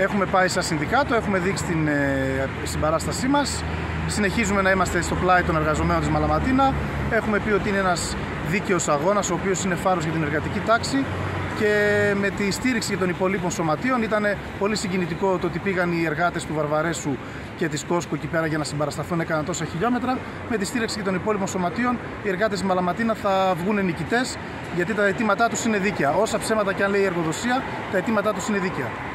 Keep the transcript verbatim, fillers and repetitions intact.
Έχουμε πάει σαν συνδικάτο, έχουμε δείξει την ε, συμπαράστασή μας. Συνεχίζουμε να είμαστε στο πλάι των εργαζομένων της Μαλαματίνα. Έχουμε πει ότι είναι ένας δίκαιος αγώνας, ο οποίος είναι φάρος για την εργατική τάξη. Και με τη στήριξη των υπολείπων σωματείων ήταν πολύ συγκινητικό το ότι πήγαν οι εργάτες του Βαρβαρέσου και της Κόσκο εκεί πέρα για να συμπαρασταθούν, έκαναν τόσα χιλιόμετρα. Με τη στήριξη και των υπόλοιπων σωματείων, οι εργάτες της Μαλαματίνα θα βγουν νικητές, γιατί τα αιτήματά τους είναι δίκαια. Όσα ψέματα και αν λέει η εργοδοσία, τα αιτήματά τους είναι δίκαια.